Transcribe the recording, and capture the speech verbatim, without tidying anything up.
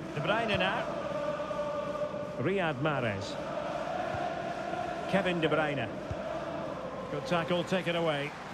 De Bruyne now. Riyad Mahrez. Kevin De Bruyne. Good tackle, take it away.